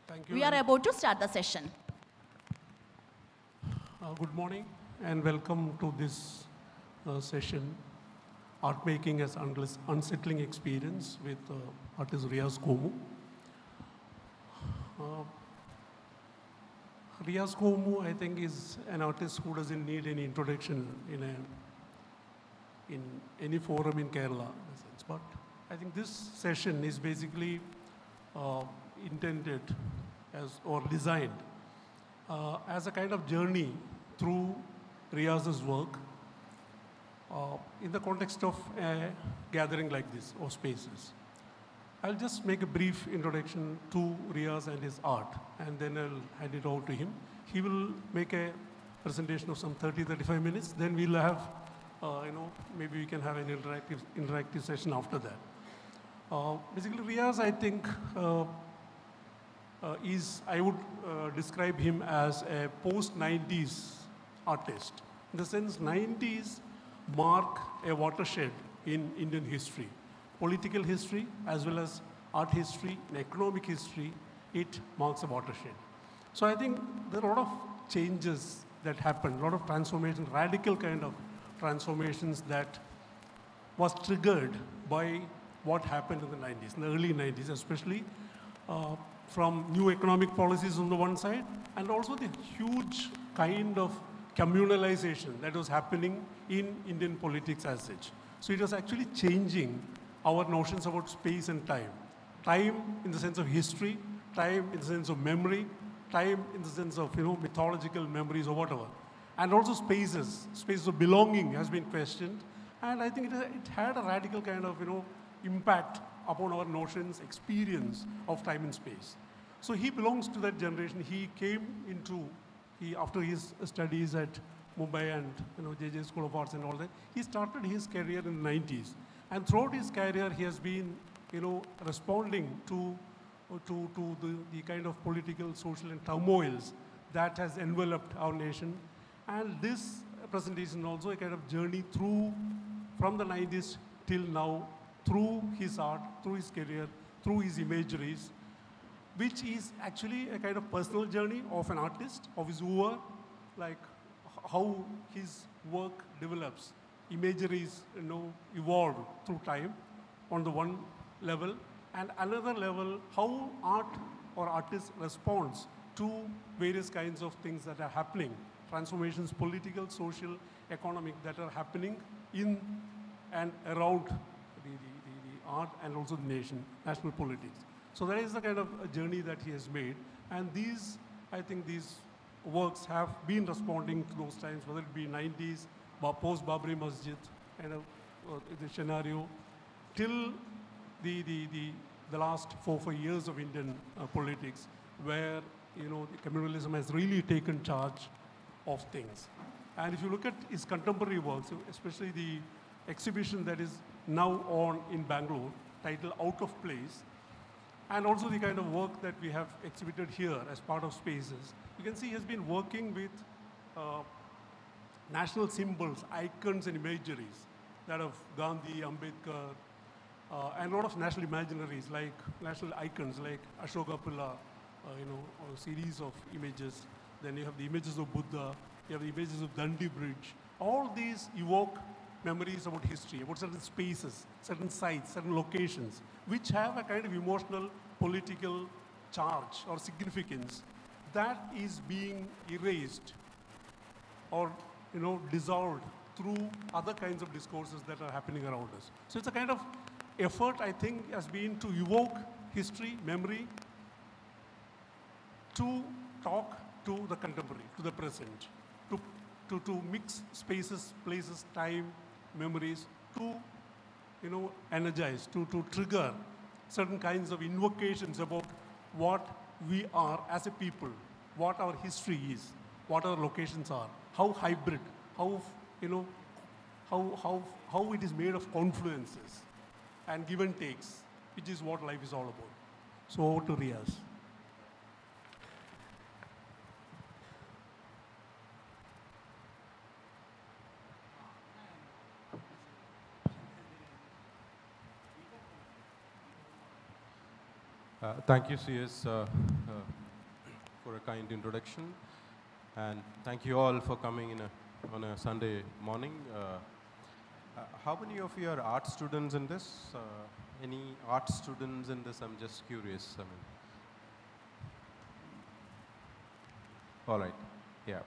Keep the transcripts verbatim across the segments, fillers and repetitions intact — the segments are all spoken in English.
Thank you. We are about to start the session. Uh, good morning and welcome to this uh, session, Art Making as Unsettling Experience with uh, artist Riaz Komu. Uh, Riaz Komu, I think, is an artist who doesn't need any introduction in, a, in any forum in Kerala, in a sense. But I think this session is basically uh, intended as, or designed uh, as a kind of journey through Riaz's work uh, in the context of a gathering like this, or spaces. I'll just make a brief introduction to Riaz and his art, and then I'll hand it over to him. He will make a presentation of some thirty, thirty-five minutes. Then we'll have, uh, you know, maybe we can have an interactive, interactive session after that. Uh, basically, Riaz, I think, uh, uh, is, I would uh, describe him as a post nineties artist. In the sense, nineties mark a watershed in Indian history. Political history, as well as art history and economic history, it marks a watershed. So I think there are a lot of changes that happened, a lot of transformation, radical kind of transformations that was triggered by what happened in the nineties, in the early nineties, especially uh, from new economic policies on the one side, and also the huge kind of communalization that was happening in Indian politics as such. So it was actually changing our notions about space and time. Time in the sense of history, time in the sense of memory, time in the sense of, you know, mythological memories or whatever. And also spaces, spaces of belonging has been questioned. And I think it, it had a radical kind of, you know, impact upon our notions, experience of time and space. So he belongs to that generation. He came into, he, after his studies at Mumbai and, you know, J J School of Arts and all that, he started his career in the nineties. And throughout his career, he has been, you know, responding to, to, to the, the kind of political, social, and turmoils that has enveloped our nation. And this presentation also a kind of journey through, from the nineties till now, through his art, through his career, through his imageries, which is actually a kind of personal journey of an artist, of his work, like how his work develops. Imageries, you know, evolve through time on the one level, and another level, how art or artist responds to various kinds of things that are happening, transformations, political, social, economic, that are happening in and around the, the, the, the art and also the nation, national politics. So that is the kind of a journey that he has made, and these, I think these works have been responding to those times, whether it be nineties, post-Babri Masjid, kind of uh, the scenario, till the, the, the, the last four, five years of Indian uh, politics, where, you know, the communalism has really taken charge of things. And if you look at his contemporary works, especially the exhibition that is now on in Bangalore, titled Out of Place, and also the kind of work that we have exhibited here as part of Spaces, you can see he has been working with uh, national symbols, icons, and imageries, that of Gandhi, Ambedkar, uh, and a lot of national imaginaries, like national icons, like Ashoka Pilla, uh, you know, a series of images. Then you have the images of Buddha, you have the images of Dandi Bridge. All these evoke memories about history, about certain spaces, certain sites, certain locations, which have a kind of emotional, political charge or significance that is being erased or, you know, dissolved through other kinds of discourses that are happening around us. So it's a kind of effort, I think, has been to evoke history, memory, to talk to the contemporary, to the present, to, to, to mix spaces, places, time, memories, to, you know, energize, to, to trigger certain kinds of invocations about what we are as a people, what our history is, what our locations are, how hybrid, how, you know, how, how, how it is made of confluences and give and takes, which is what life is all about. So over to Riaz. Uh, thank you, C S. Uh, uh, for a kind introduction. And thank you all for coming in a, on a Sunday morning. Uh, uh, how many of you are art students in this? Uh, any art students in this? I'm just curious. I mean, all right, yeah.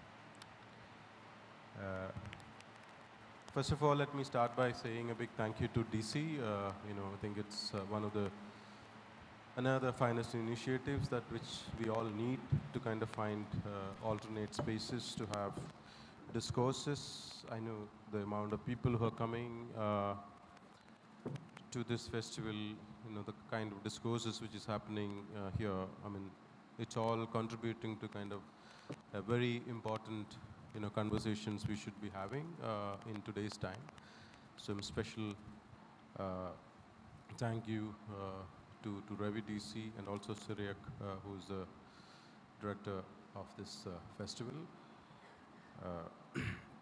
Uh, first of all, let me start by saying a big thank you to D C. Uh, you know, I think it's uh, one of the another finest initiatives that which we all need to kind of find uh, alternate spaces to have discourses. I know the amount of people who are coming uh, to this festival, you know, the kind of discourses which is happening uh, here. I mean, it's all contributing to kind of a very important, you know, conversations we should be having uh, in today's time. So, I'm special uh, thank you uh, to, to Ravi D C and also Syriac, uh, who's the director of this uh, festival. Uh,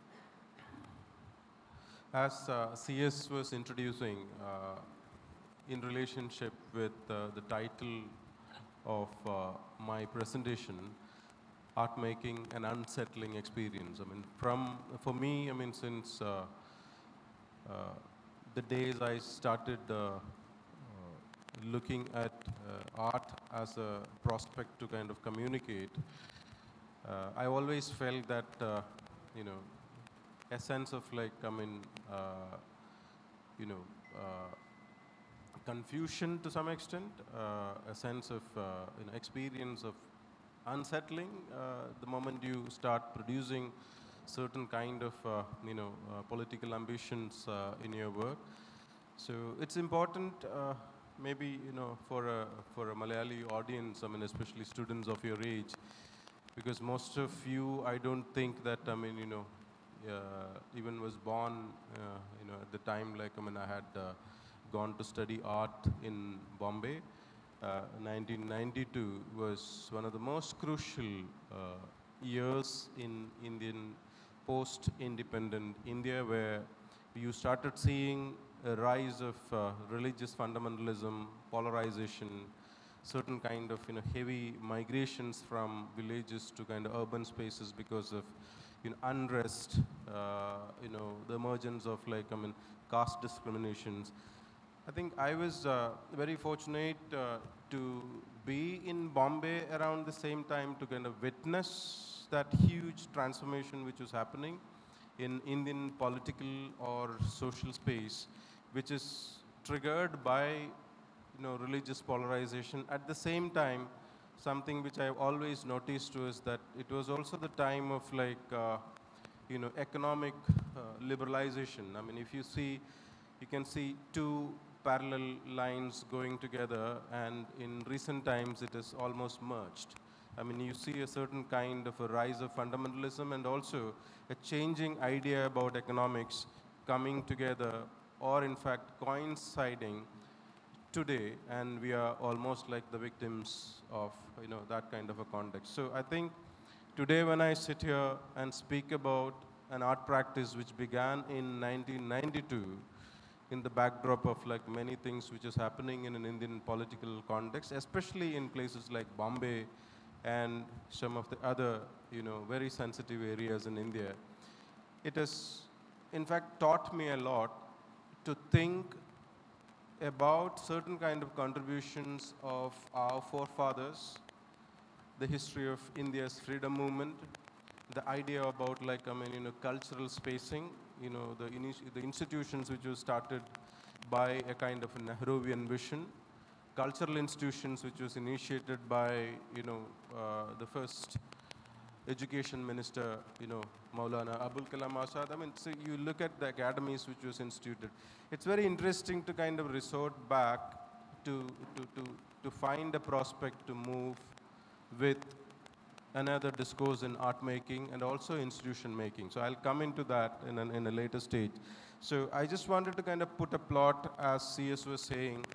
as uh, C S was introducing, uh, in relationship with uh, the title of uh, my presentation, Art Making an Unsettling Experience. I mean, from, for me, I mean, since uh, uh, the days I started uh, uh, looking at uh, art as a prospect to kind of communicate, uh, I always felt that, uh, you know, a sense of like, I mean, uh, you know, uh, confusion to some extent, uh, a sense of uh, you know, experience of unsettling uh, the moment you start producing certain kind of uh, you know uh, political ambitions uh, in your work. So it's important, uh, maybe you know for a for a Malayali audience, I mean especially students of your age, because most of you, I don't think that I mean you know uh, even was born uh, you know at the time like I mean I had uh, gone to study art in Bombay. Uh, nineteen ninety-two was one of the most crucial uh, years in Indian post-independent India, where you started seeing a rise of uh, religious fundamentalism, polarization, certain kind of you know heavy migrations from villages to kind of urban spaces because of you know unrest, uh, you know the emergence of like I mean caste discriminations. I think I was uh, very fortunate uh, to be in Bombay around the same time to kind of witness that huge transformation which was happening in Indian political or social space, which is triggered by you know religious polarization. At the same time, something which I've always noticed was that it was also the time of like uh, you know economic uh, liberalization. I mean, if you see, you can see two parallel lines going together, and in recent times it is almost merged. I mean, you see a certain kind of a rise of fundamentalism and also a changing idea about economics coming together, or in fact coinciding today, and we are almost like the victims of you know that kind of a context. So I think today when I sit here and speak about an art practice which began in nineteen ninety-two, in the backdrop of like many things which is happening in an Indian political context, especially in places like Bombay and some of the other, you know, very sensitive areas in India. It has, in fact, taught me a lot to think about certain kind of contributions of our forefathers, the history of India's freedom movement, the idea about like, I mean, you know, cultural spacing, you know, the, the institutions which were started by a kind of a Nehruvian vision, cultural institutions which was initiated by, you know, uh, the first education minister, you know, Maulana Abul Kalam Azad. I mean, so you look at the academies which was instituted. It's very interesting to kind of resort back to, to, to, to find a prospect to move with another discourse in art making and also institution making. So I'll come into that in, an, in a later stage. So I just wanted to kind of put a plot, as C S was saying,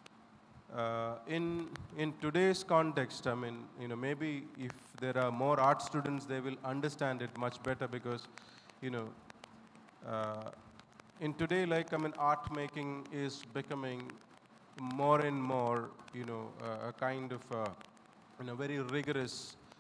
uh, in, in today's context. I mean, you know, maybe if there are more art students, they will understand it much better because, you know, uh, in today, like, I mean, art making is becoming more and more, you know, uh, a kind of, uh, you know, very rigorous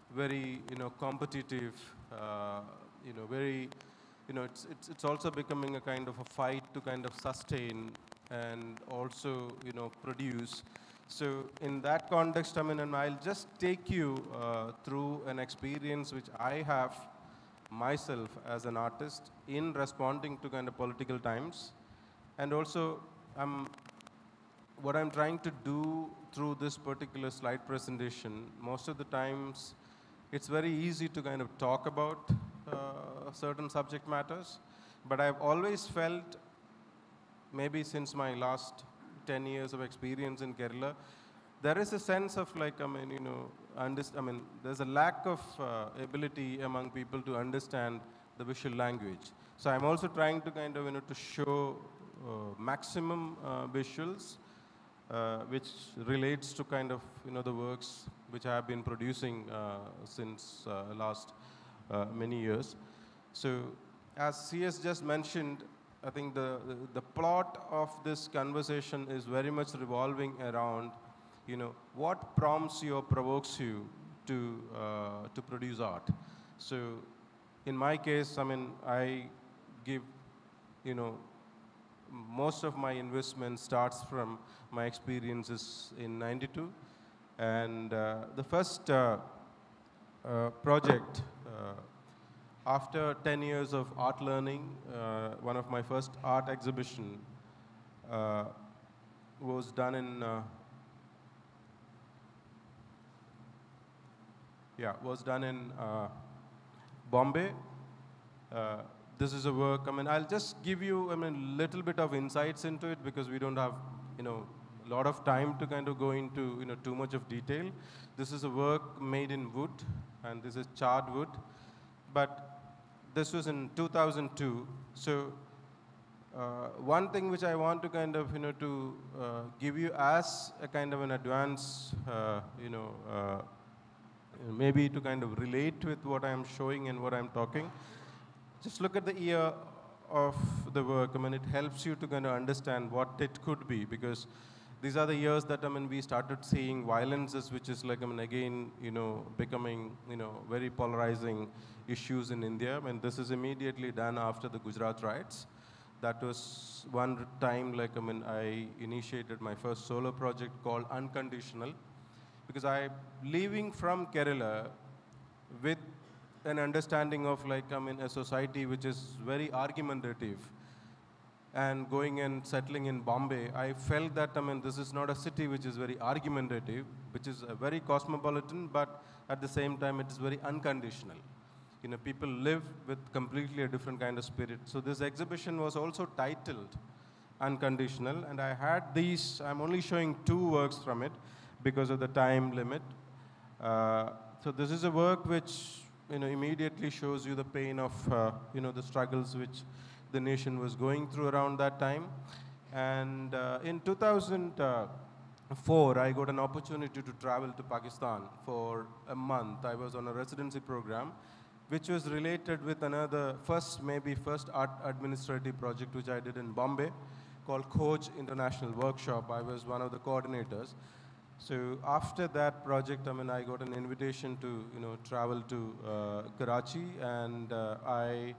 very, you know, competitive, uh, you know, very, you know, it's, it's, it's also becoming a kind of a fight to kind of sustain and also, you know, produce. So in that context, I mean, and I'll just take you uh, through an experience which I have myself as an artist in responding to kind of political times. And also, I'm, what I'm trying to do through this particular slide presentation, most of the times, it's very easy to kind of talk about uh, certain subject matters, but I've always felt, maybe since my last ten years of experience in Kerala, there is a sense of like, I mean, you know, underst I mean, there's a lack of uh, ability among people to understand the visual language. So I'm also trying to kind of, you know, to show uh, maximum uh, visuals, uh, which relates to kind of, you know, the works which I have been producing uh, since uh, last uh, many years. So as C S just mentioned, I think the, the, the plot of this conversation is very much revolving around, you know, what prompts you or provokes you to, uh, to produce art. So in my case, I mean, I give, you know, most of my investment starts from my experiences in ninety-two. And uh, the first uh, uh, project, uh, after ten years of art learning, uh, one of my first art exhibition uh, was done in, uh, yeah, was done in uh, Bombay. Uh, this is a work, I mean, I'll just give you, I mean, little bit of insights into it because we don't have, you know, a lot of time to kind of go into, you know, too much of detail. This is a work made in wood, and this is charred wood. But this was in two thousand two. So uh, one thing which I want to kind of, you know, to uh, give you as a kind of an advance, uh, you know, uh, maybe to kind of relate with what I'm showing and what I'm talking. Just look at the year of the work. I mean, it helps you to kind of understand what it could be, because these are the years that, I mean, we started seeing violences, which is like, I mean, again, you know, becoming, you know, very polarizing issues in India. And this is immediately done after the Gujarat riots. That was one time, like, I mean, I initiated my first solo project called Unconditional, because I'm leaving from Kerala with an understanding of, like, I mean, a society which is very argumentative, and going and settling in Bombay, I felt that, I mean, this is not a city which is very argumentative, which is a very cosmopolitan, but at the same time, it is very unconditional. You know, people live with completely a different kind of spirit. So this exhibition was also titled Unconditional, and I had these, I'm only showing two works from it because of the time limit. Uh, so this is a work which, you know, immediately shows you the pain of, uh, you know, the struggles which the nation was going through around that time. And uh, in two thousand four, I got an opportunity to travel to Pakistan for a month. I was on a residency program, which was related with another first, maybe first art administrative project, which I did in Bombay, called Khoj International Workshop. I was one of the coordinators. So after that project, I mean, I got an invitation to, you know, travel to uh, Karachi, and uh, I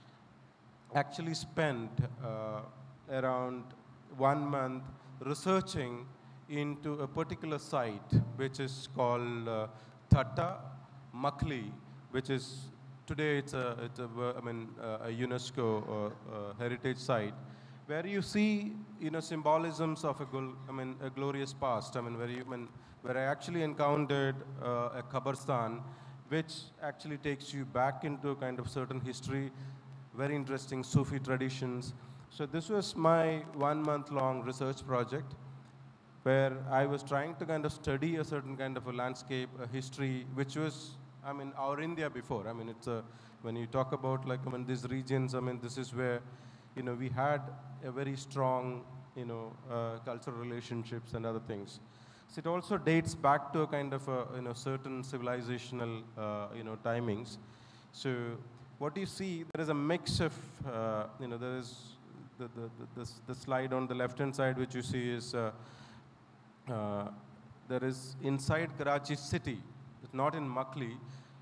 actually spent uh, around one month researching into a particular site, which is called uh, Thatta Makli, which is today it's a, it's a I mean, uh, a UNESCO uh, uh, heritage site, where you see, you know, symbolisms of a, gl I mean, a glorious past. I mean, where, you, I mean, where I actually encountered uh, a Qabristan, which actually takes you back into a kind of certain history, very interesting Sufi traditions. So this was my one-month-long research project, where I was trying to kind of study a certain kind of a landscape, a history, which was, I mean, our India before. I mean, it's a, when you talk about, like, I mean, these regions, I mean, this is where, you know, we had a very strong, you know, uh, cultural relationships and other things. So it also dates back to a kind of a, you know, certain civilizational, uh, you know, timings. So what you see, there is a mix of, uh, you know, there is the, the, the, the, the slide on the left-hand side, which you see is, uh, uh, there is inside Karachi city, it's not in Makli,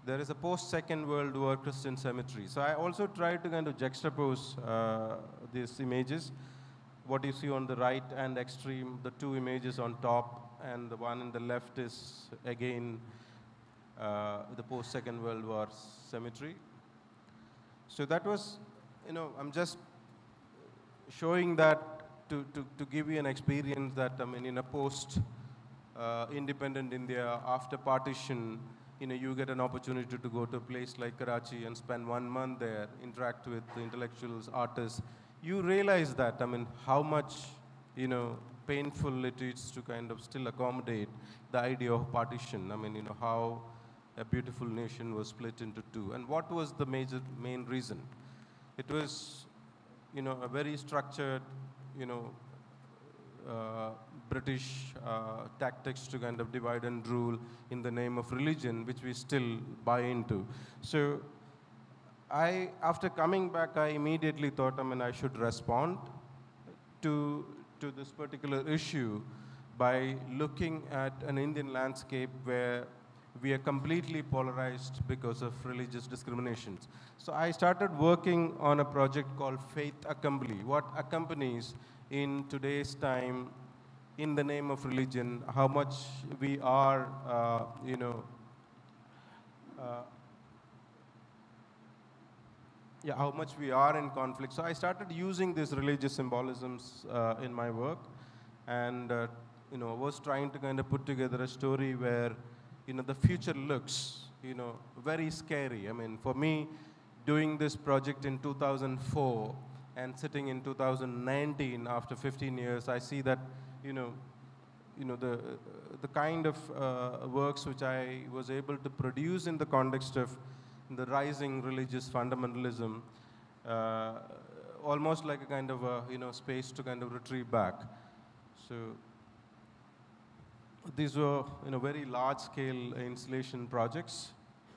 there is a post-Second World War Christian cemetery. So I also tried to kind of juxtapose uh, these images. What you see on the right and extreme, the two images on top, and the one in the left is, again, uh, the post-Second World War cemetery. So that was, you know, I'm just showing that to, to, to give you an experience that, I mean, in a post-independent uh, India, after partition, you know, you get an opportunity to go to a place like Karachi and spend one month there, interact with the intellectuals, artists. You realize that, I mean, how much, you know, painful it is to kind of still accommodate the idea of partition. I mean, you know, how a beautiful nation was split into two. And what was the major, main reason? It was, you know, a very structured, you know, uh, British uh, tactics to kind of divide and rule in the name of religion, which we still buy into. So I, after coming back, I immediately thought, I mean, I should respond to, to this particular issue by looking at an Indian landscape where we are completely polarized because of religious discriminations. So I started working on a project called Faith Accompany. What accompanies in today's time in the name of religion, how much we are, uh, you know, uh, yeah, how much we are in conflict. So I started using these religious symbolisms uh, in my work, and uh, you know, was trying to kind of put together a story where, you know, the future looks, you know, very scary. I mean, for me, doing this project in two thousand four and sitting in two thousand nineteen after fifteen years, I see that, you know, you know, the, uh, the kind of uh, works which I was able to produce in the context of the rising religious fundamentalism, uh, almost like a kind of a, you know, space to kind of retrieve back. So these were, you know, very large-scale installation projects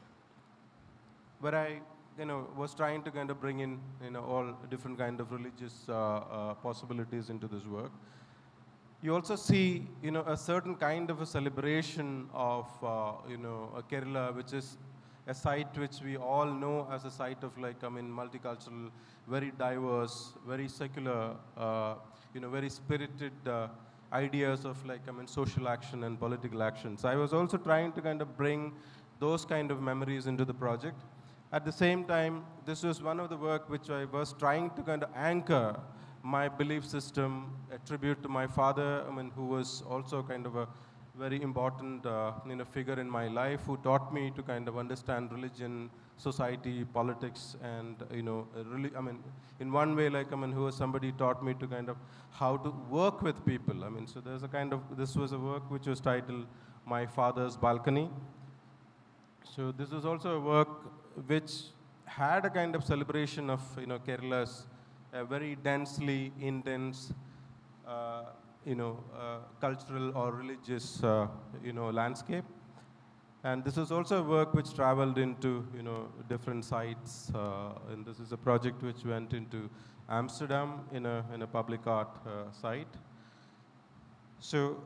where I, you know, was trying to kind of bring in, you know, all different kind of religious uh, uh, possibilities into this work. You also see, you know, a certain kind of a celebration of, uh, you know, a Kerala, which is a site which we all know as a site of, like, I mean, multicultural, very diverse, very secular, uh, you know, very spirited uh, ideas of, like, I mean, social action and political action. So I was also trying to kind of bring those kind of memories into the project. At the same time, this was one of the work which I was trying to kind of anchor my belief system, a tribute to my father, I mean, who was also kind of a very important uh, you know, figure in my life, who taught me to kind of understand religion, society, politics, and, you know, really, I mean, in one way, like, I mean, who was somebody taught me to kind of how to work with people. I mean, so there's a kind of, this was a work which was titled My Father's Balcony. So this was also a work which had a kind of celebration of, you know, Kerala's a very densely intense, uh, you know, uh, cultural or religious, uh, you know, landscape. And this is also a work which traveled into, you know, different sites. Uh, and this is a project which went into Amsterdam in a, in a public art uh, site. So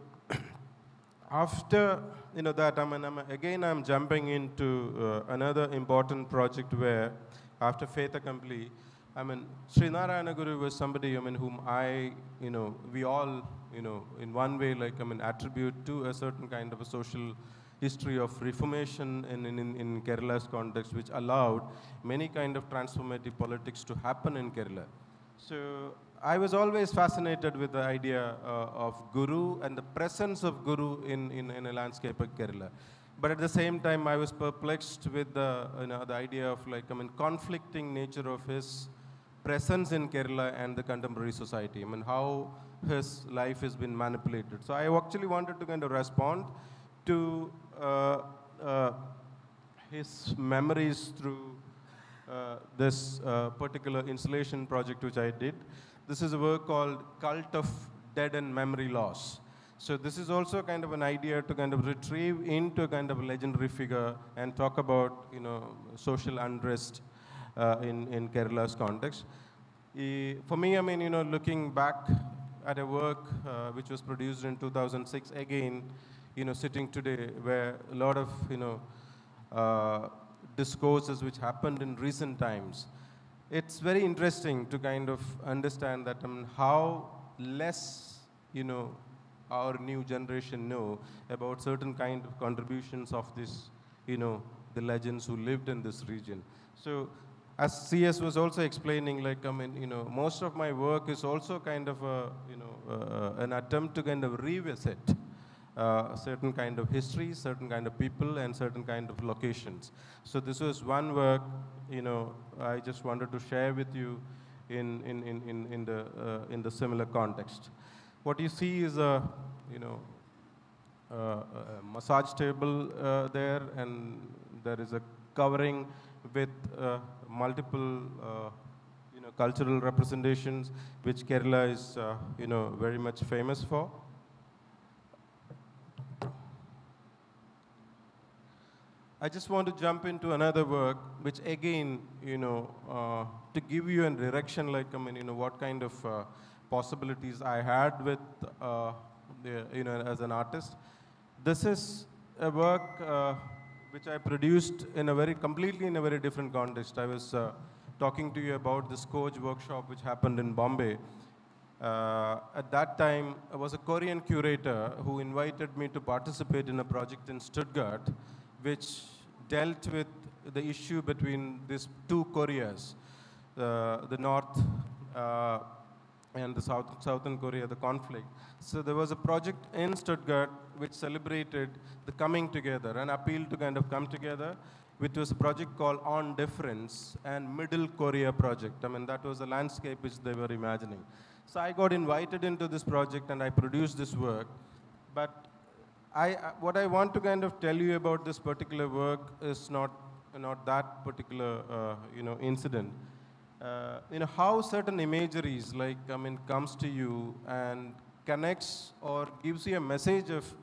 after, you know, that, I mean, I'm, again, I'm jumping into uh, another important project where, after Faith Accompany, I mean, Sri Narayana Guru was somebody, I mean, whom I, you know, we all, you know, in one way, like, I mean, attribute to a certain kind of a social history of reformation in, in, in Kerala's context, which allowed many kind of transformative politics to happen in Kerala. So I was always fascinated with the idea uh, of Guru and the presence of Guru in, in, in a landscape of Kerala. But at the same time, I was perplexed with the, you know, the idea of, like, I mean, conflicting nature of his presence in Kerala and the contemporary society. I mean, how his life has been manipulated. So I actually wanted to kind of respond to uh, uh, his memories through uh, this uh, particular installation project which I did. This is a work called Cult of Dead and Memory Loss. So this is also kind of an idea to kind of retrieve into a kind of a legendary figure and talk about, you know, social unrest uh, in, in Kerala's context. E, for me, I mean, you know, looking back at a work uh, which was produced in two thousand six, again, you know, sitting today where a lot of, you know, uh, discourses which happened in recent times, it's very interesting to kind of understand that, I mean, how less, you know, our new generation know about certain kind of contributions of this, you know, the legends who lived in this region. So as C S was also explaining, like, I mean, you know, most of my work is also kind of a, you know, uh, an attempt to kind of revisit uh, certain kind of history, certain kind of people, and certain kind of locations. So this was one work, you know, I just wanted to share with you in, in, in, in, in, the, uh, in the similar context. What you see is a, you know, uh, a massage table uh, there, and there is a covering with uh, multiple, uh, you know, cultural representations, which Kerala is, uh, you know, very much famous for. I just want to jump into another work, which again, you know, uh, to give you a direction, like, I mean, you know, what kind of uh, possibilities I had with, uh, the, you know, as an artist. This is a work uh, which I produced in a very, completely in a very different context. I was uh, talking to you about this Coach workshop which happened in Bombay. Uh, at that time, I was a Korean curator who invited me to participate in a project in Stuttgart, which dealt with the issue between these two Koreas, uh, the North uh, and the South, Southern Korea, the conflict. So there was a project in Stuttgart which celebrated the coming together, an appeal to kind of come together, which was a project called On Difference and Middle Korea Project. I mean, that was the landscape which they were imagining. So I got invited into this project and I produced this work. But I, what I want to kind of tell you about this particular work is not, not that particular uh, you know, incident. Uh, you know, how certain imageries, like, I mean, comes to you and connects or gives you a message of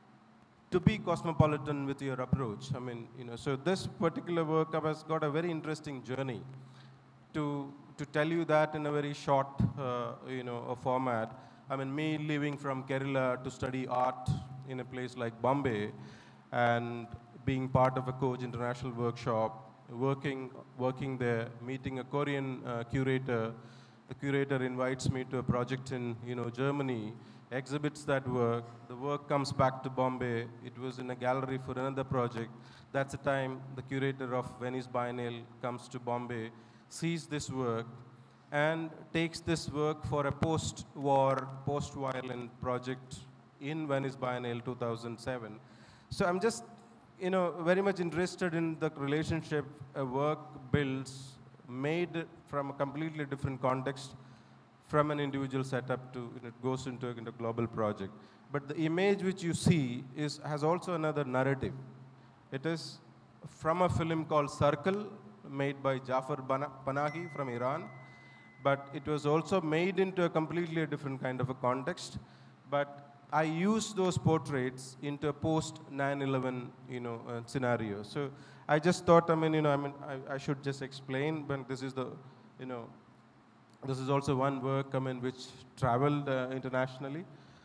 to be cosmopolitan with your approach. I mean, you know, so this particular work has got a very interesting journey to, to tell you that in a very short, uh, you know, a format. I mean, me leaving from Kerala to study art in a place like Bombay and being part of a Coach International workshop, working, working there, meeting a Korean uh, curator. The curator invites me to a project in, you know, Germany, exhibits that work. The work comes back to Bombay. It was in a gallery for another project. That's the time the curator of Venice Biennale comes to Bombay, sees this work, and takes this work for a post-war, post-violent project in Venice Biennale two thousand seven. So I'm just, you know, very much interested in the relationship a work builds, made from a completely different context, from an individual setup to, you know, it goes into a, into a global project. But the image which you see is, has also another narrative. It is from a film called Circle, made by Jafar Panahi from Iran. But it was also made into a completely different kind of a context. But I used those portraits into a post nine eleven, you know, uh, scenario. So I just thought, I mean, you know, I mean, I, I should just explain, but this is the, you know, this is also one work, I mean, which traveled uh, internationally.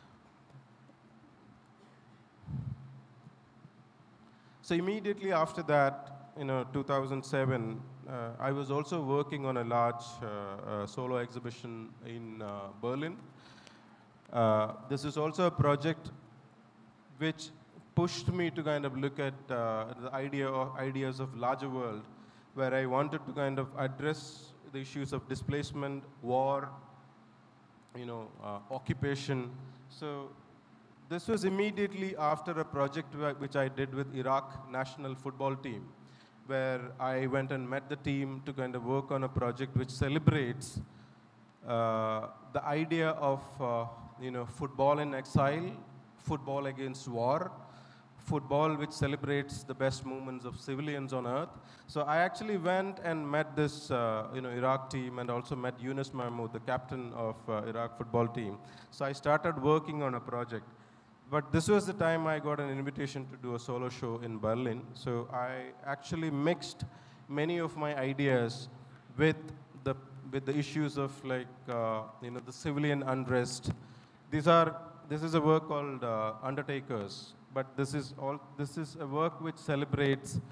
So immediately after that, you know, two thousand seven, uh, I was also working on a large uh, uh, solo exhibition in uh, Berlin. Uh, this is also a project which pushed me to kind of look at uh, the idea of ideas of larger world, where I wanted to kind of address the issues of displacement, war, you know, uh, occupation. So this was immediately after a project which I did with Iraq national football team, where I went and met the team to kind of work on a project which celebrates uh, the idea of uh, you know, football in exile, football against war, football which celebrates the best moments of civilians on earth. So I actually went and met this uh, you know, Iraq team, and also met Yunus Mahmoud, the captain of uh, Iraq football team. So I started working on a project. But this was the time I got an invitation to do a solo show in Berlin. So I actually mixed many of my ideas with the, with the issues of, like, uh, you know, the civilian unrest. These are, this is a work called uh, Undertakers, but this is, all, this is a work which celebrates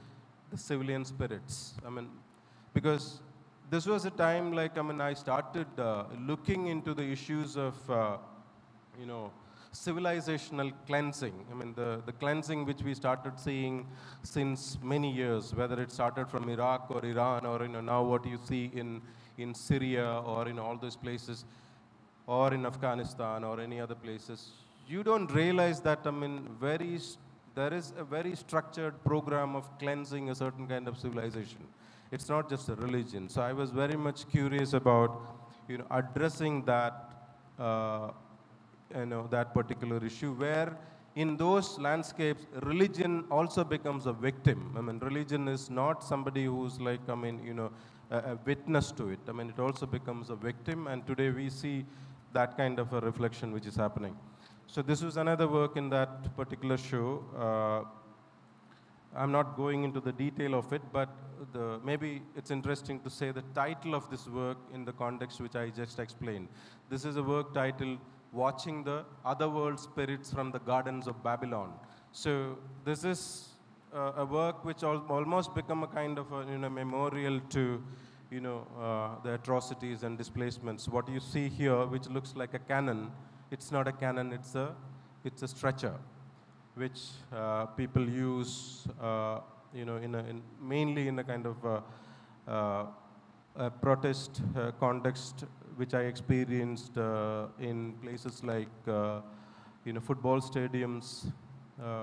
the civilian spirits. I mean, because this was a time like, I mean, I started uh, looking into the issues of, uh, you know, civilizational cleansing. I mean, the, the cleansing which we started seeing since many years, whether it started from Iraq or Iran or, you know, now what you see in, in Syria or in all those places, or in Afghanistan or any other places, you don't realize that, I mean, very, there is a very structured program of cleansing a certain kind of civilization. It's not just a religion. So I was very much curious about, you know, addressing that, uh, you know, that particular issue where in those landscapes, religion also becomes a victim. I mean, religion is not somebody who's like, I mean, you know, a, a witness to it. I mean, it also becomes a victim, and today we see that kind of a reflection which is happening. So this was another work in that particular show. Uh, I'm not going into the detail of it, but the, maybe it's interesting to say the title of this work in the context which I just explained. This is a work titled Watching the Otherworld Spirits from the Gardens of Babylon. So this is uh, a work which al almost become a kind of a, you know, memorial to, you know, uh, the atrocities and displacements. What you see here, which looks like a cannon, it's not a cannon, it's a, it's a stretcher, which uh, people use, uh, you know, in, a, in mainly in a kind of uh, uh, a protest uh, context, which I experienced uh, in places like, uh, you know, football stadiums. Uh,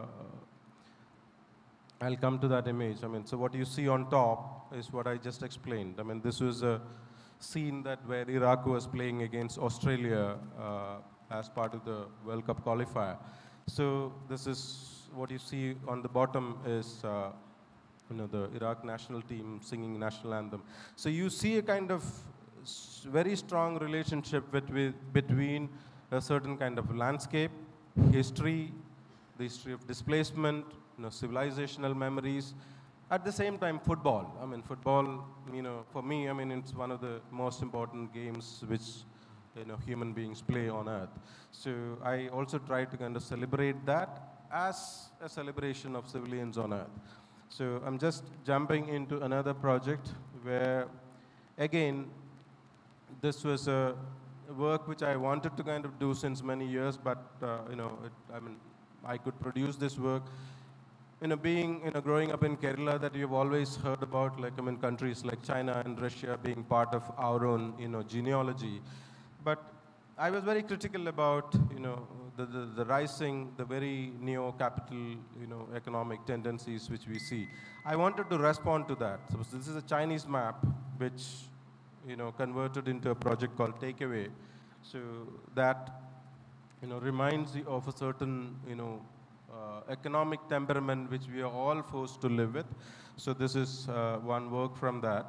I'll come to that image. I mean, so what you see on top is what I just explained. I mean, this was a scene that where Iraq was playing against Australia uh, as part of the World Cup qualifier. So this is what you see on the bottom is, uh, you know, the Iraq national team singing national anthem. So you see a kind of very strong relationship between, between a certain kind of landscape, history, the history of displacement, you know, civilizational memories. At the same time, football. I mean, football, you know, for me, I mean, it's one of the most important games which, you know, human beings play on earth. So I also try to kind of celebrate that as a celebration of civilians on earth. So I'm just jumping into another project where, again, this was a work which I wanted to kind of do since many years, but, uh, you know, it, I mean, I could produce this work. You know, being, you know, growing up in Kerala, that you've always heard about, like, I mean, countries like China and Russia being part of our own, you know, genealogy. But I was very critical about, you know, the, the, the rising, the very neo-capital, you know, economic tendencies which we see. I wanted to respond to that. So this is a Chinese map, which, you know, converted into a project called Takeaway. So that, you know, reminds you of a certain, you know, uh, economic temperament which we are all forced to live with. So this is uh, one work from that.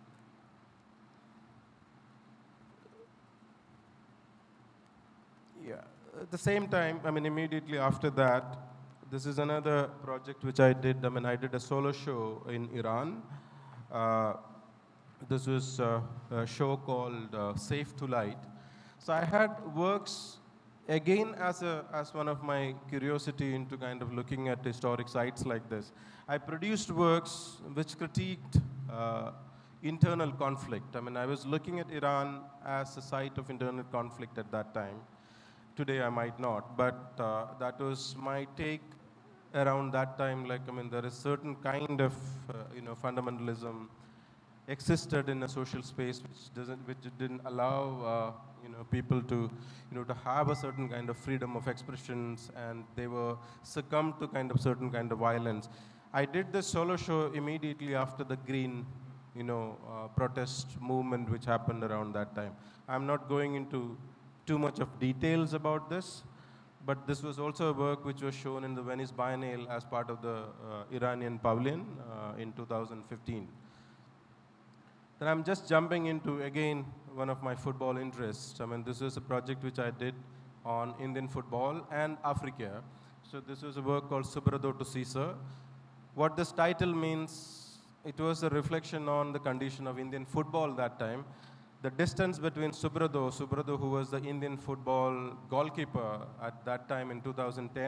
Yeah. At the same time, I mean, immediately after that, this is another project which I did. I mean, I did a solo show in Iran. Uh, this was uh, a show called uh, Safe to Light. So I had works, again, as, a, as one of my curiosity into kind of looking at historic sites like this. I produced works which critiqued uh, internal conflict. I mean, I was looking at Iran as a site of internal conflict at that time. Today I might not, but uh, that was my take around that time. Like, I mean, there is certain kind of, uh, you know, fundamentalism existed in a social space which doesn't, which didn't allow, uh, you know, people to, you know, to have a certain kind of freedom of expressions, and they were succumbed to kind of certain kind of violence. I did this solo show immediately after the Green, you know, uh, protest movement which happened around that time. I'm not going into too much of details about this, but this was also a work which was shown in the Venice Biennale as part of the uh, Iranian Pavilion uh, in two thousand fifteen. Then I'm just jumping into, again, one of my football interests. I mean, this is a project which I did on Indian football and Africa. So this was a work called Subradho to Caesar. What this title means, it was a reflection on the condition of Indian football that time. The distance between Subradho, Subradho who was the Indian football goalkeeper at that time in two thousand ten,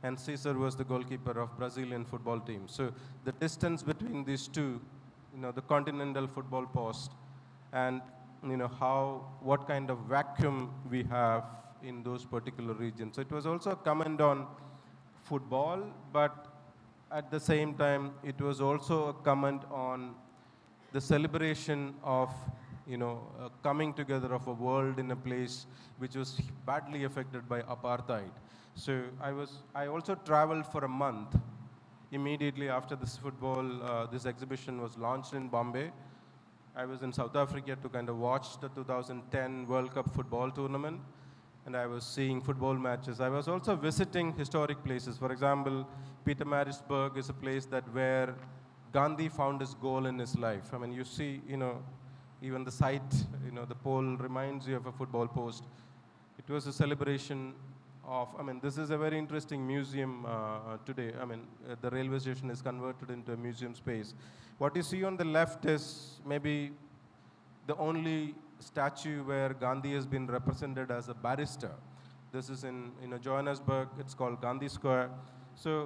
and Cesar was the goalkeeper of Brazilian football team. So the distance between these two, you know, the continental football post, and you know how, what kind of vacuum we have in those particular regions. So it was also a comment on football, but at the same time, it was also a comment on the celebration of, you know, uh, coming together of a world in a place which was badly affected by apartheid. So I was, I also traveled for a month immediately after this football, uh, this exhibition was launched in Bombay. I was in South Africa to kind of watch the two thousand ten World Cup football tournament, and I was seeing football matches. I was also visiting historic places. For example, Pietermaritzburg is a place that where Gandhi found his goal in his life. I mean, you see, you know, even the site, you know, the pole reminds you of a football post. It was a celebration of, I mean, this is a very interesting museum uh, today. I mean, uh, the railway station is converted into a museum space. What you see on the left is maybe the only statue where Gandhi has been represented as a barrister. This is in, in Johannesburg. It's called Gandhi Square. So,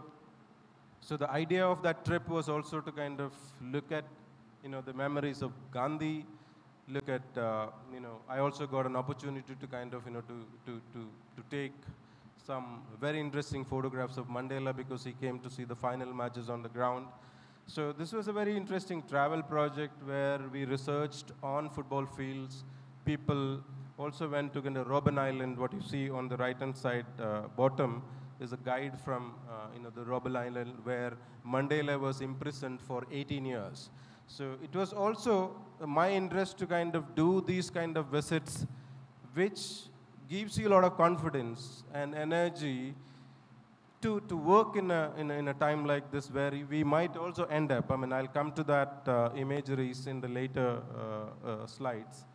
so the idea of that trip was also to kind of look at, you know, the memories of Gandhi. Look at, uh, you know, I also got an opportunity to kind of, you know, to, to, to, to take some very interesting photographs of Mandela because he came to see the final matches on the ground. So this was a very interesting travel project where we researched on football fields. People also went to kind of Robben Island. What you see on the right-hand side uh, bottom is a guide from uh, you know, the Robben Island where Mandela was imprisoned for eighteen years. So it was also my interest to kind of do these kind of visits, which gives you a lot of confidence and energy to, to work in a, in, a, in a time like this where we might also end up. I mean, I'll come to that uh, imageries in the later uh, uh, slides.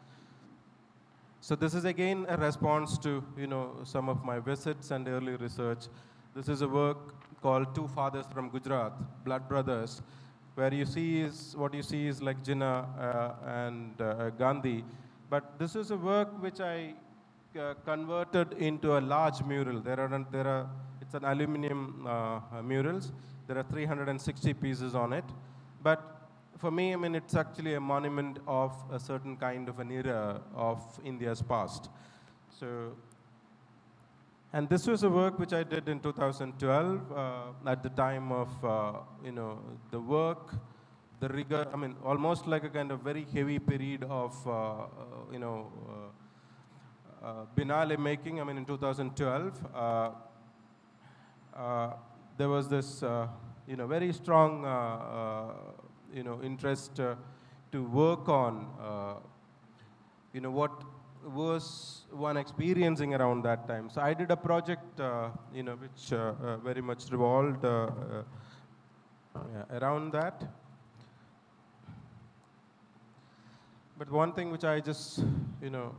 So this is again a response to, you know, some of my visits and early research. This is a work called Two Fathers from Gujarat, Blood Brothers, where you see is, what you see is like Jinnah uh, and uh, Gandhi. But this is a work which I uh, converted into a large mural. There are, there are, it's an aluminum uh, murals. There are three hundred sixty pieces on it. But for me, I mean, it's actually a monument of a certain kind of an era of India's past. So, and this was a work which I did in two thousand twelve uh, at the time of, uh, you know, the work, the rigor, I mean, almost like a kind of very heavy period of, uh, uh, you know, uh, uh, Binale making. I mean, in two thousand twelve, uh, uh, there was this, uh, you know, very strong, uh, uh, you know, interest uh, to work on, uh, you know, what was one experiencing around that time. So I did a project, uh, you know, which uh, uh, very much revolved uh, uh, yeah, around that. But one thing which I just, you know,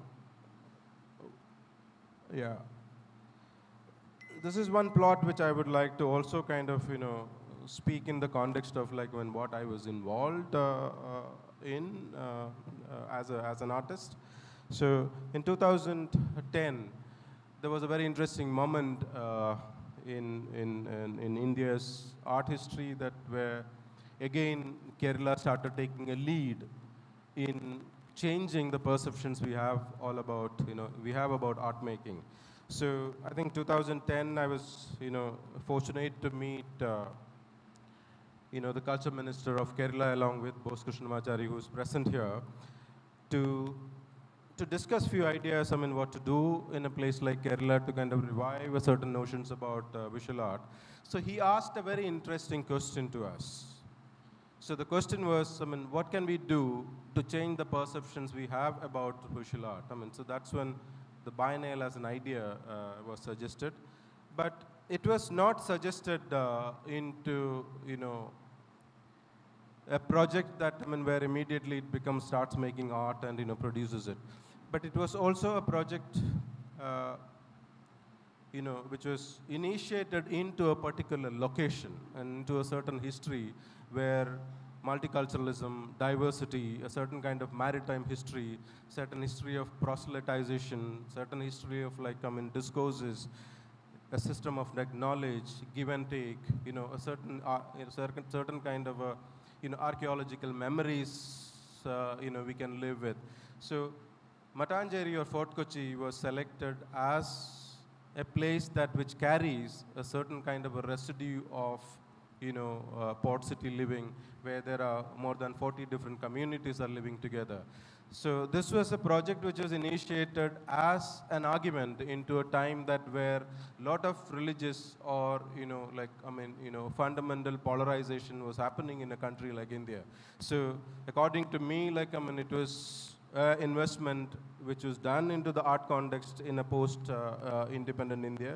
yeah. This is one plot which I would like to also kind of, you know, speak in the context of like when what I was involved uh, uh, in uh, uh, as, a, as an artist. So in two thousand ten, there was a very interesting moment uh, in, in, in, in India's art history that where, again, Kerala started taking a lead in changing the perceptions we have all about, you know, we have about art making. So I think two thousand ten, I was, you know, fortunate to meet, uh, you know, the culture minister of Kerala along with Bose Krishnamachari, who's present here, to to discuss few ideas, I mean, what to do in a place like Kerala to kind of revive a certain notions about uh, visual art. So he asked a very interesting question to us. So the question was, I mean, what can we do to change the perceptions we have about visual art? I mean, so that's when the biennial as an idea uh, was suggested. But it was not suggested uh, into, you know, a project that, I mean, where immediately it becomes, starts making art and, you know, produces it. But it was also a project, uh, you know, which was initiated into a particular location and into a certain history where multiculturalism, diversity, a certain kind of maritime history, certain history of proselytization, certain history of like, I mean, discourses, a system of like knowledge, give and take, you know, a certain, uh, you know, certain, certain kind of, uh, you know, archaeological memories, uh, you know, we can live with. So Mattancherry or Fort Kochi was selected as a place that which carries a certain kind of a residue of, you know, uh, port city living, where there are more than forty different communities are living together. So this was a project which was initiated as an argument into a time that where a lot of religious or, you know, like, I mean, you know, fundamental polarization was happening in a country like India. So according to me, like, I mean, it was uh, investment which was done into the art context in a post-independent uh, uh, India.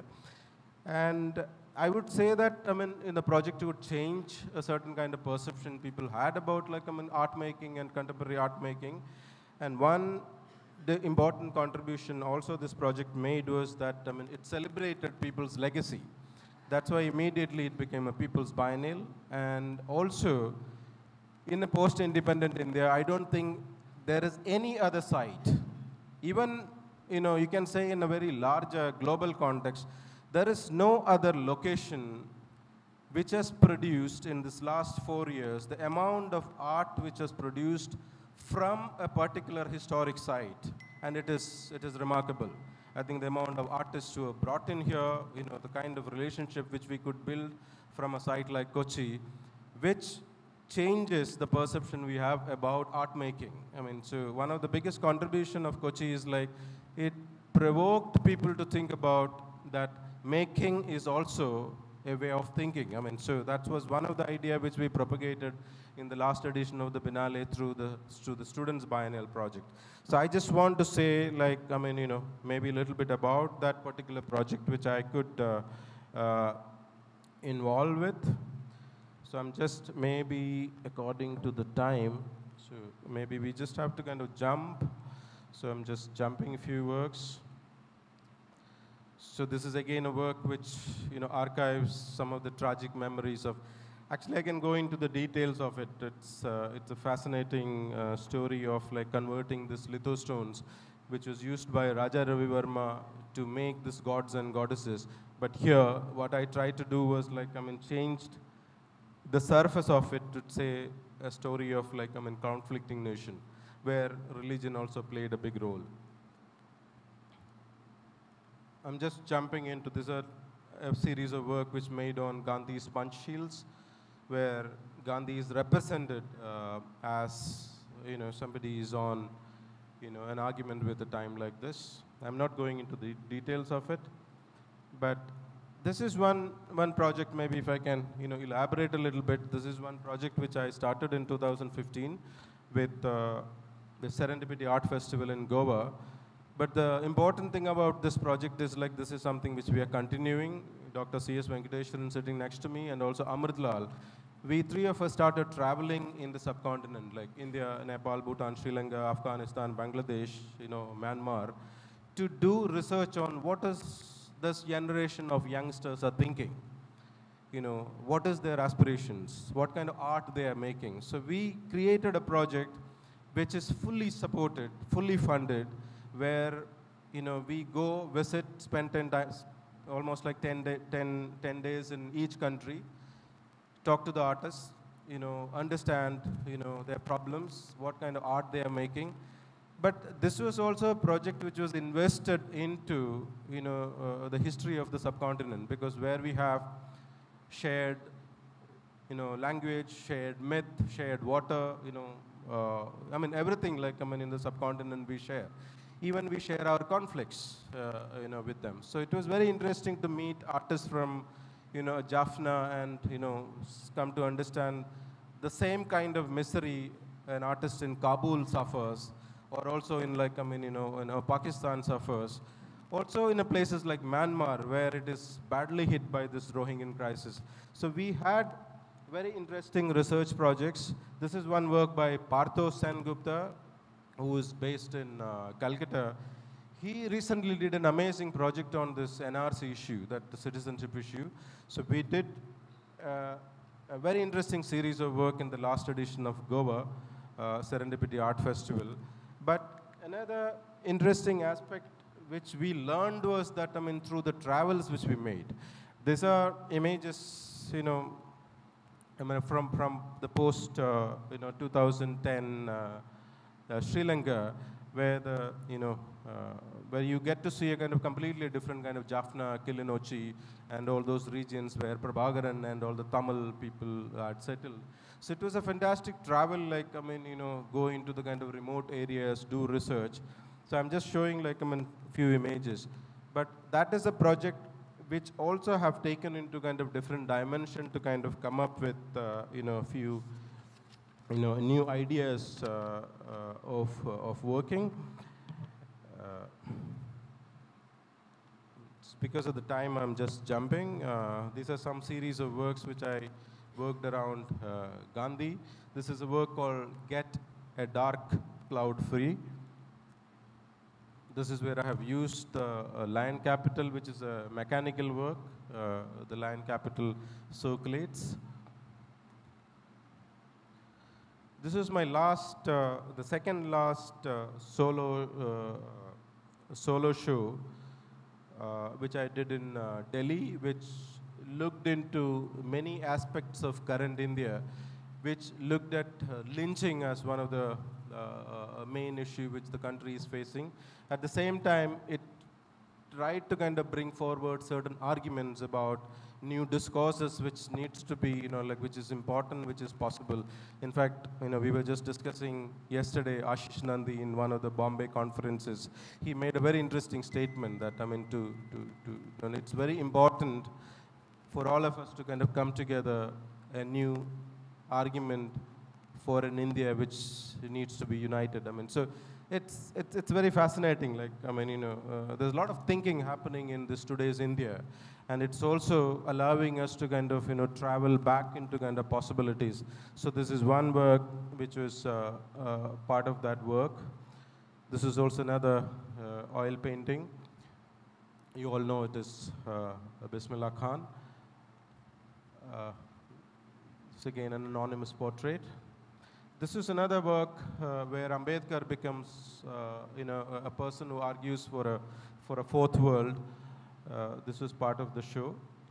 And I would say that, I mean, in the project would change a certain kind of perception people had about, like, I mean, art making and contemporary art making. And one the important contribution also this project made was that, I mean, it celebrated people's legacy. That's why immediately it became a People's Biennial. And also, in a post-independent India, I don't think there is any other site, even, you know, you can say in a very larger global context, there is no other location which has produced in this last four years the amount of art which has produced from a particular historic site, and it is, it is remarkable. I think the amount of artists who are brought in here, you know, the kind of relationship which we could build from a site like Kochi, which changes the perception we have about art making. I mean, so one of the biggest contribution of Kochi is like, it provoked people to think about that making is also a way of thinking. I mean, so that was one of the idea which we propagated in the last edition of the Biennale through the, through the Students' Biennial project. So I just want to say, like, I mean, you know, maybe a little bit about that particular project which I could uh, uh, involve with. So I'm just maybe according to the time, so maybe we just have to kind of jump. So I'm just jumping a few works. So this is again a work which, you know, archives some of the tragic memories of, actually I can go into the details of it. It's, uh, it's a fascinating uh, story of like converting this lithostones, which was used by Raja Ravi Verma to make these gods and goddesses. But here, what I tried to do was like, I mean, changed the surface of it to say a story of like, I mean, conflicting nation, where religion also played a big role. I'm just jumping into this a, a series of work which made on Gandhi's sponge shields, where Gandhi is represented uh, as, you know, somebody is on, you know, an argument with a time like this. I'm not going into the details of it, but this is one, one project, maybe if I can, you know, elaborate a little bit. This is one project which I started in two thousand fifteen with uh, the Serendipity Art Festival in Goa. But the important thing about this project is like this is something which we are continuing. Doctor C S Venkateswaran sitting next to me and also Amrit Lal. We three of us started traveling in the subcontinent, like India, Nepal, Bhutan, Sri Lanka, Afghanistan, Bangladesh, you know, Myanmar, to do research on what is this generation of youngsters are thinking. You know, what is their aspirations? What kind of art they are making? So we created a project which is fully supported, fully funded, where, you know, we go visit, spend ten days, almost like ten, day, ten, ten days in each country, talk to the artists, you know, understand, you know, their problems, what kind of art they are making. But this was also a project which was invested into, you know, uh, the history of the subcontinent, because where we have shared, you know, language, shared myth, shared water, you know, uh, I mean, everything, like, I mean, in the subcontinent we share. Even we share our conflicts, uh, you know, with them. So it was very interesting to meet artists from, you know, Jaffna and, you know, come to understand the same kind of misery an artist in Kabul suffers, or also in, like, I mean, you know, in, uh, Pakistan suffers. Also in a places like Myanmar, where it is badly hit by this Rohingya crisis. So we had very interesting research projects. This is one work by Partho Sengupta, who is based in uh, Calcutta. He recently did an amazing project on this N R C issue, that the citizenship issue. So we did uh, a very interesting series of work in the last edition of Goa, uh, Serendipity Art Festival. But another interesting aspect which we learned was that, I mean, through the travels which we made. These are images, you know, I mean, from, from the post, uh, you know, two thousand ten uh, uh, Sri Lanka, where the, you know, uh, where you get to see a kind of completely different kind of Jaffna, Kilinochchi, and all those regions where Prabhakaran and all the Tamil people had settled. So it was a fantastic travel, like, I mean, you know, go into the kind of remote areas, do research. So I'm just showing, like, I mean, few images. But that is a project which also have taken into kind of different dimension to kind of come up with, uh, you know, a few, you know, new ideas uh, uh, of, uh, of working. Uh, because of the time, I'm just jumping. Uh, these are some series of works which I worked around uh, Gandhi. This is a work called Get a Dark Cloud Free. This is where I have used the uh, Lion Capital, which is a mechanical work. Uh, the Lion Capital circulates. This is my last, uh, the second last uh, solo, uh, solo show, uh, which I did in uh, Delhi, which looked into many aspects of current India, which looked at uh, lynching as one of the uh, uh, main issue which the country is facing. At the same time, it tried to kind of bring forward certain arguments about new discourses which needs to be, you know, like which is important, which is possible. In fact, you know, we were just discussing yesterday, Ashish Nandi in one of the Bombay conferences, he made a very interesting statement that, I mean, to, to, to and it's very important for all of us to kind of come together, a new argument for an India which needs to be united. I mean, so it's, it's, it's very fascinating. Like, I mean, you know, uh, there's a lot of thinking happening in this today's India. And it's also allowing us to kind of, you know, travel back into kind of possibilities. So this is one work which was uh, uh, part of that work. This is also another uh, oil painting. You all know it is uh, Bismillah Khan. Uh, it's again an anonymous portrait. This is another work uh, where Ambedkar becomes, uh, you know, a, a person who argues for a, for a fourth world. Uh, this was part of the show.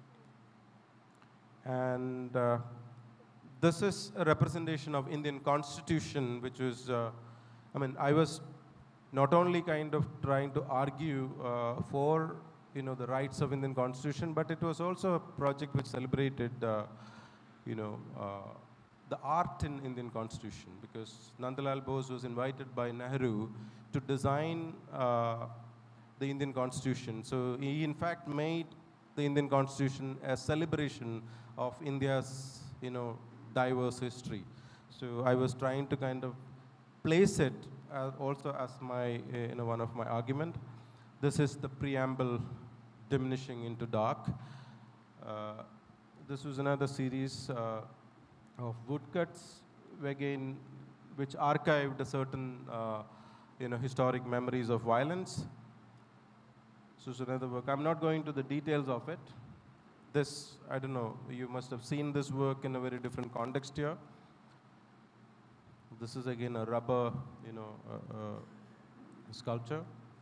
And uh, this is a representation of Indian Constitution, which was, uh, I mean, I was not only kind of trying to argue uh, for, you know, the rights of Indian Constitution, but it was also a project which celebrated, uh, you know, uh, the art in Indian Constitution, because Nandalal Bose was invited by Nehru to design uh, the Indian Constitution. So he in fact made the Indian Constitution a celebration of India's, you know, diverse history. So I was trying to kind of place it uh, also as my, uh, you know, one of my argument. This is the preamble diminishing into dark. Uh, this was another series uh, of woodcuts, again, which archived a certain, uh, you know, historic memories of violence. So it's another work. I'm not going to the details of it. This, I don't know, you must have seen this work in a very different context here. This is again a rubber, you know, uh, uh, sculpture.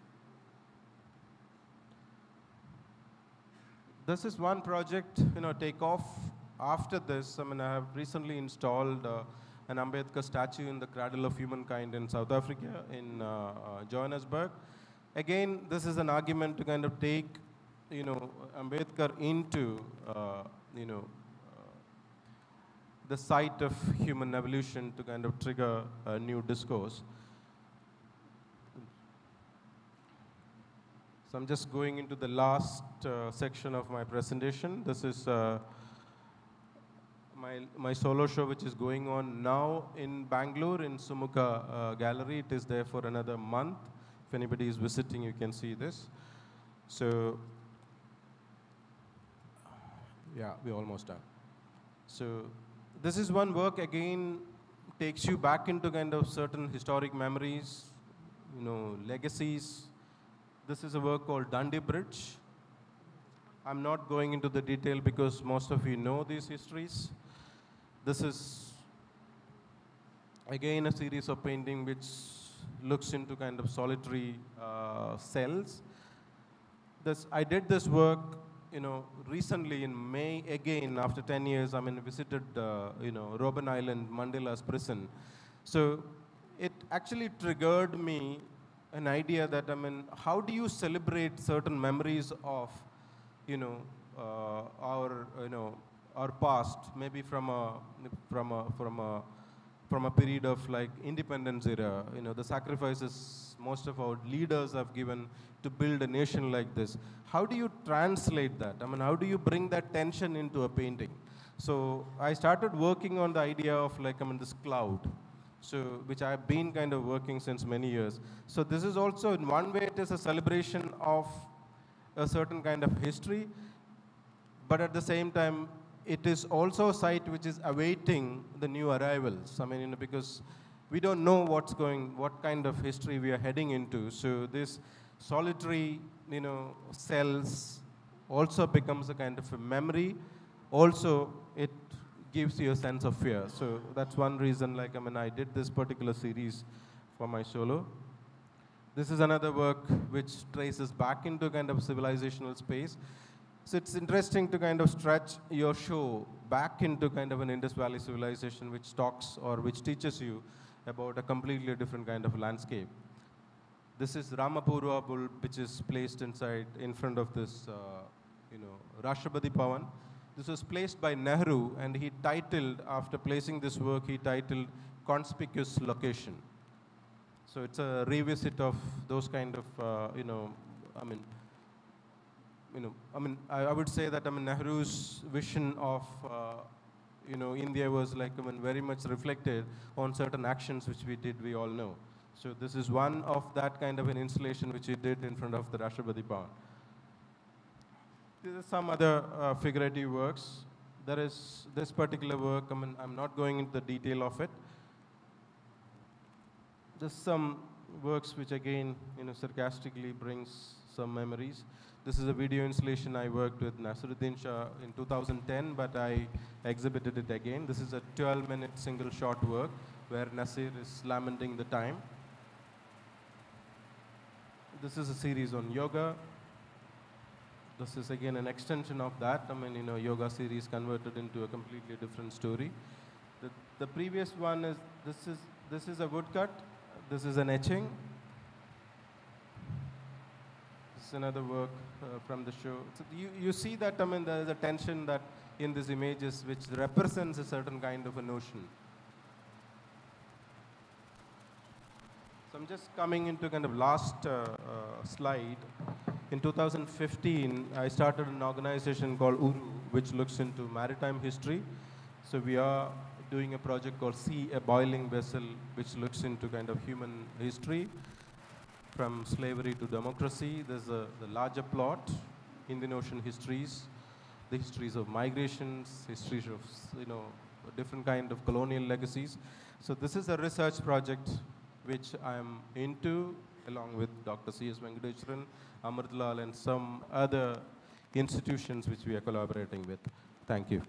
This is one project, you know, take off. After this, I mean, I have recently installed uh, an Ambedkar statue in the Cradle of Humankind in South Africa, in uh, uh, Johannesburg. Again, this is an argument to kind of take, you know, Ambedkar into, uh, you know, uh, the site of human evolution to kind of trigger a new discourse. So I'm just going into the last uh, section of my presentation. This is uh, My, my solo show, which is going on now in Bangalore in Sumukha uh, Gallery. It is there for another month. If anybody is visiting, you can see this. So, yeah, we're almost done. So, this is one work, again, takes you back into kind of certain historic memories, you know, legacies. This is a work called Dundee Bridge. I'm not going into the detail because most of you know these histories. This is, again, a series of painting which looks into kind of solitary uh, cells. this, I did this work, you know, recently in May again, after ten years, I mean, visited, uh, you know, Robben Island, Mandela's prison. So it actually triggered me an idea that, I mean, how do you celebrate certain memories of, you know, uh, our, you know, our past, maybe from a, from a, from a, from a period of like independence era, you know, the sacrifices most of our leaders have given to build a nation like this. How do you translate that? I mean, how do you bring that tension into a painting? So I started working on the idea of like, I mean, this cloud, so which I've been kind of working since many years. So this is also, in one way, it is a celebration of a certain kind of history, but at the same time, it is also a site which is awaiting the new arrivals. I mean, you know, because we don't know what's going, what kind of history we are heading into. So this solitary, you know, cells also becomes a kind of a memory. Also, it gives you a sense of fear. So that's one reason, like, I mean, I did this particular series for my solo. This is another work which traces back into kind of civilizational space. So it's interesting to kind of stretch your show back into kind of an Indus Valley civilization which talks or which teaches you about a completely different kind of landscape. This is Ramapurva Bull, which is placed inside, in front of this, uh, you know, Rashtrapati Bhavan. This was placed by Nehru, and he titled, after placing this work, he titled Conspicuous Location. So it's a revisit of those kind of, uh, you know, I mean, you know, I mean, I, I would say that, I mean, Nehru's vision of, uh, you know, India was like, I mean, very much reflected on certain actions which we did, we all know. So this is one of that kind of an installation which he did in front of the Rashtrapati Bhavan. There are some other uh, figurative works. There is this particular work, I mean, I'm not going into the detail of it. Just some works which again, you know, sarcastically brings some memories. This is a video installation I worked with Nasiruddin Shah in two thousand ten, but I exhibited it again. This is a twelve minute single shot work where Nasir is lamenting the time. This is a series on yoga. This is again an extension of that. I mean, you know, yoga series converted into a completely different story. The, the previous one is, this is, this is a woodcut. This is an etching. This is another work uh, from the show. So you, you see that, I mean, there is a tension that in these images which represents a certain kind of a notion. So I'm just coming into kind of last uh, uh, slide. In two thousand fifteen, I started an organization called Uru, which looks into maritime history. So we are doing a project called Sea, a Boiling Vessel, which looks into kind of human history, from slavery to democracy. There's a, the larger plot, Indian Ocean histories, the histories of migrations, histories of, you know, different kind of colonial legacies. So this is a research project which I am into, along with Doctor C S Venkateswaran, Amritlal, and some other institutions which we are collaborating with. Thank you.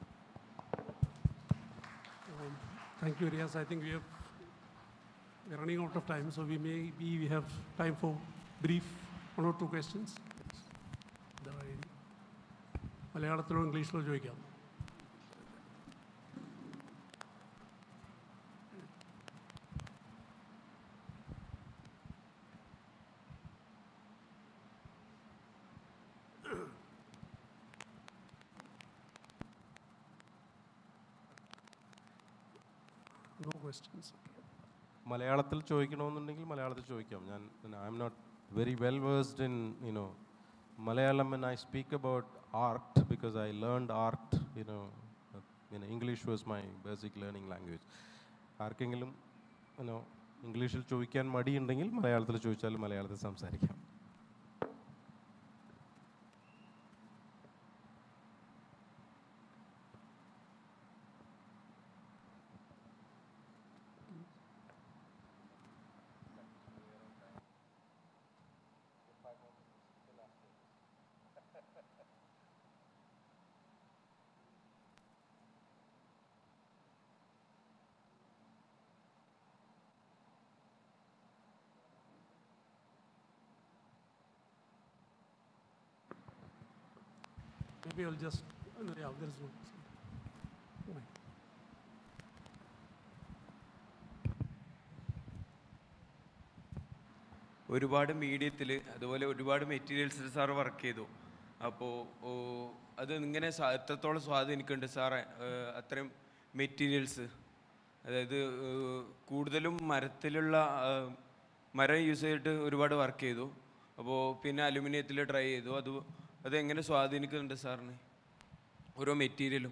Um, thank you, Riaz. I think we have, we're running out of time, so we may be, we have time for brief one or two questions. മലയാളത്തിലോ ഇംഗ്ലീഷിലോ ചോദിക്കാം. No questions. മലയാളത്തിൽ ചോദിക്കണമെന്നുണ്ടെങ്കിൽ മലയാളത്തിൽ ചോദിക്കാം. ഞാൻ I'm not very well versed in you know Malayalam, and I speak about art because I learned art, you know, you know, English was my basic learning language. ആർക്കെങ്കിലും, you know, ഇംഗ്ലീഷിൽ ചോദിക്കാൻ മടിയുണ്ടെങ്കിൽ മലയാളത്തിൽ ചോദിച്ചാൽ മലയാളത്തിൽ സംസാരിക്കാം. maybe I'll just, yeah, there is no. ഒരുപാട് മീഡിയത്തിൽ അതുപോലെ ഒരുപാട് മെറ്റീരിയൽസിൽ സാർ വർക്ക് ചെയ്തു. അപ്പോൾ അത് ഇങ്ങനെ എത്രത്തോളം സ്വാധീനിക്കുന്നുണ്ട് സാറേ അത്രയും മെറ്റീരിയൽസ്? അതായത് കൂടുതലും മരത്തിലുള്ള മരം യൂസ് ചെയ്തിട്ട് ഒരുപാട് വർക്ക് ചെയ്തു. അപ്പോൾ പിന്നെ അലുമിനിയത്തിൽ ട്രൈ ചെയ്തു. അത് അതെങ്ങനെ സ്വാധീനിക്കുന്നുണ്ട് സാറിന് ഓരോ മെറ്റീരിയലും?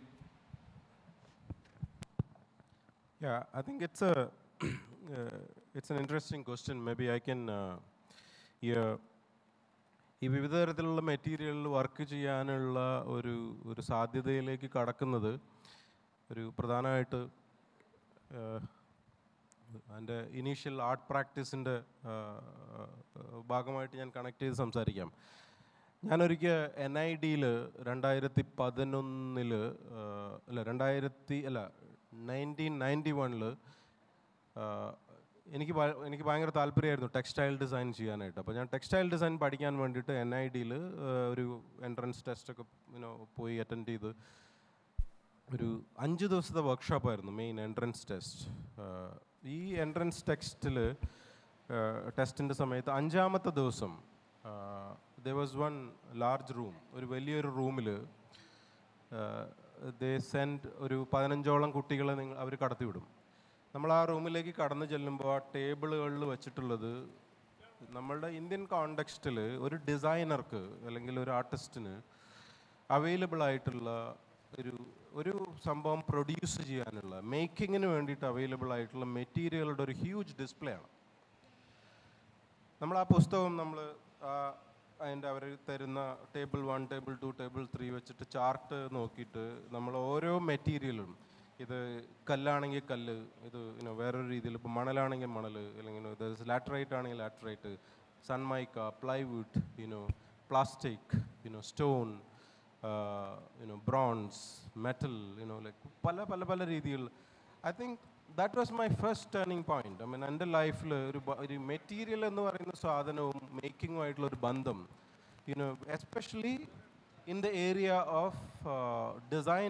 Yeah, I think it's a uh, it's an interesting question. Maybe I can uh, yeah, ഈ വിവിധ തരത്തിലുള്ള മെറ്റീരിയലിൽ വർക്ക് ചെയ്യാനുള്ള ഒരു ഒരു സാധ്യതയിലേക്ക് കടക്കുന്നത് ഒരു പ്രധാനമായിട്ട് എൻ്റെ ഇനീഷ്യൽ ആർട്ട് പ്രാക്ടീസിൻ്റെ ഭാഗമായിട്ട് ഞാൻ കണക്ട് ചെയ്ത് സംസാരിക്കാം. ഞാനൊരിക്കൽ എൻ ഐ ഡിയിൽ രണ്ടായിരത്തി പതിനൊന്നിൽ അല്ല രണ്ടായിരത്തി അല്ല നയൻറ്റീൻ നയൻറ്റി വണ്ണിൽ എനിക്ക് എനിക്ക് ഭയങ്കര താല്പര്യമായിരുന്നു ടെക്സ്റ്റൈൽ ഡിസൈൻ ചെയ്യാനായിട്ട്. അപ്പോൾ ഞാൻ ടെക്സ്റ്റൈൽ ഡിസൈൻ പഠിക്കാൻ വേണ്ടിയിട്ട് എൻ ഐ ഡിയിൽ ഒരു എൻട്രൻസ് ടെസ്റ്റൊക്കെ ഇനോ പോയി അറ്റൻഡ് ചെയ്ത് ഒരു അഞ്ച് ദിവസത്തെ വർക്ക്ഷോപ്പായിരുന്നു മെയിൻ എൻട്രൻസ് ടെസ്റ്റ്. ഈ എൻട്രൻസ് ടെക്സ്റ്റിൽ ടെസ്റ്റിൻ്റെ സമയത്ത് അഞ്ചാമത്തെ ദിവസം there was one large room, ഒരു വലിയൊരു റൂമിൽ ദേ സെൻഡ് ഒരു പതിനഞ്ചോളം കുട്ടികളെ നിങ്ങൾ അവർ കടത്തിവിടും. നമ്മൾ ആ റൂമിലേക്ക് കടന്നു ചെല്ലുമ്പോൾ ആ ടേബിളുകളിൽ വെച്ചിട്ടുള്ളത് നമ്മളുടെ ഇന്ത്യൻ കോണ്ടെക്സ്റ്റിൽ ഒരു ഡിസൈനർക്ക് അല്ലെങ്കിൽ ഒരു ആർട്ടിസ്റ്റിന് അവൈലബിൾ ആയിട്ടുള്ള ഒരു ഒരു സംഭവം പ്രൊഡ്യൂസ് ചെയ്യാനുള്ള മേക്കിങ്ങിന് വേണ്ടിയിട്ട് അവൈലബിൾ ആയിട്ടുള്ള മെറ്റീരിയലുടെ ഒരു ഹ്യൂജ് ഡിസ്പ്ലേ ആണ്. നമ്മൾ ആ പുസ്തകം നമ്മൾ അതിൻ്റെ അവർ തരുന്ന table one table two table three വെച്ചിട്ട് ചാർട്ട് നോക്കിയിട്ട് നമ്മൾ ഓരോ മെറ്റീരിയലും ഇത് കല്ലാണെങ്കിൽ കല്ല്, ഇത് ഇനോ വേറൊരു രീതിയിൽ ഇപ്പോൾ മണലാണെങ്കിൽ മണൽ, അല്ലെങ്കിൽ ഇത് ലാറ്ററൈറ്റ് ആണെങ്കിൽ laterite, sunmica, plywood, you know plastic, you know stone, you know bronze, metal, you know like പല പല പല രീതികൾ. I think that was my first turning point. I mean എൻ്റെ ലൈഫിൽ ഒരു ഒരു മെറ്റീരിയൽ എന്ന് പറയുന്ന സാധനവും മേക്കിങ്ങുമായിട്ടുള്ള ഒരു ബന്ധം, you know especially in the area of design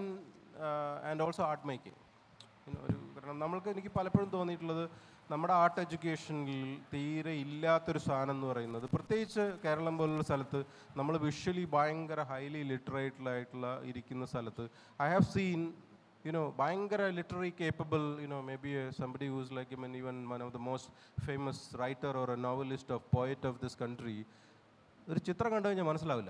and also art making. ഒരു കാരണം നമ്മൾക്ക് എനിക്ക് പലപ്പോഴും തോന്നിയിട്ടുള്ളത് നമ്മുടെ ആർട്ട് എഡ്യൂക്കേഷനിൽ തീരെ ഇല്ലാത്തൊരു സാധനം എന്ന് പറയുന്നത്, പ്രത്യേകിച്ച് കേരളം പോലുള്ള സ്ഥലത്ത് നമ്മൾ വിഷ്വലി ഭയങ്കര ഹൈലി ലിറ്ററേറ്റഡായിട്ടുള്ള ഇരിക്കുന്ന സ്ഥലത്ത് I have seen you know ഭയങ്കര literary capable, you know maybe uh, somebody who's like I mean even one of the most famous writer or a novelist of poet of this country, ഒരു ചിത്രം കണ്ടു കഴിഞ്ഞാൽ മനസ്സിലാവില്ല.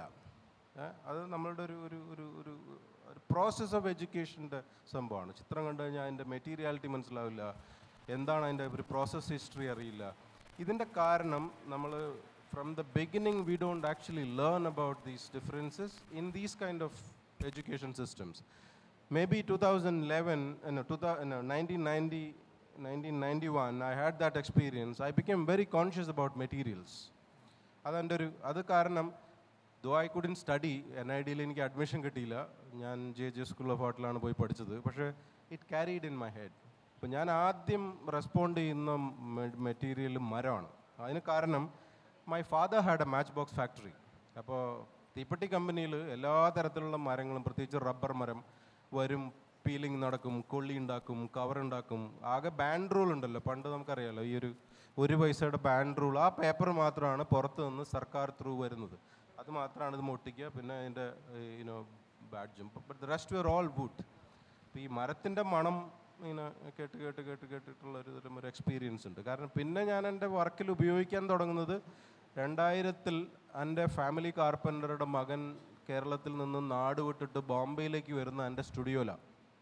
അത് നമ്മളുടെ ഒരു ഒരു ഒരു ഒരു ഒരു പ്രോസസ് ഓഫ് എഡ്യൂക്കേഷൻ്റെ സംഭവമാണ്. ചിത്രം കണ്ടു കഴിഞ്ഞാൽ അതിൻ്റെ മെറ്റീരിയാലിറ്റി മനസ്സിലാവില്ല, എന്താണ് അതിൻ്റെ ഒരു പ്രോസസ് ഹിസ്റ്ററി അറിയില്ല. ഇതിൻ്റെ കാരണം നമ്മൾ from the beginning we don't actually learn about these differences in these kind of education systems. Maybe two thousand eleven, uh, no, two thousand, no, nineteen ninety, nineteen ninety-one, I had that experience. I became very conscious about materials. അതെൻ്റെ ഒരു അത് കാരണം though I couldn't study, N I ഡിയിൽ എനിക്ക് admission കിട്ടിയില്ല, ഞാൻ J J school of ആർട്ടിലാണ് പോയി പഠിച്ചത്, പക്ഷേ it carried in my head. അപ്പോൾ ഞാൻ ആദ്യം റെസ്പോണ്ട് ചെയ്യുന്ന മെറ്റീരിയൽ മരമാണ്. അതിന് കാരണം my father had a match box factory. അപ്പോൾ തീപ്പെട്ടി കമ്പനിയിൽ എല്ലാ തരത്തിലുള്ള മരങ്ങളും, പ്രത്യേകിച്ച് റബ്ബർ മരം വരും, പീലിംഗ് നടക്കും, കൊള്ളി ഉണ്ടാക്കും, കവറുണ്ടാക്കും. ആകെ ബാൻഡ് റൂൾ ഉണ്ടല്ലോ, പണ്ട് നമുക്കറിയാമല്ലോ ഈ ഒരു ഒരു പൈസയുടെ ബാൻഡ് റൂൾ, ആ പേപ്പർ മാത്രമാണ് പുറത്ത് നിന്ന് സർക്കാർ ത്രൂ വരുന്നത്, അത് മാത്രമാണ് ഇത് ഒട്ടിക്കുക, പിന്നെ അതിൻ്റെ യുനോ ബാഡ്ജും. But the rest were all wood. അപ്പോൾ ഈ മരത്തിൻ്റെ മണം ഇങ്ങനെ കേട്ട് കേട്ട് കേട്ട് കേട്ടിട്ടുള്ള ഒരു തരം ഒരു എക്സ്പീരിയൻസ് ഉണ്ട്. കാരണം പിന്നെ ഞാൻ എൻ്റെ വർക്കിൽ ഉപയോഗിക്കാൻ തുടങ്ങുന്നത് രണ്ടായിരത്തിൽ എൻ്റെ ഫാമിലി കാർപ്പൻ്ററുടെ മകൻ കേരളത്തിൽ നിന്ന് നാട് വിട്ടിട്ട് ബോംബെയിലേക്ക് വരുന്ന എൻ്റെ സ്റ്റുഡിയോയിലാണ്.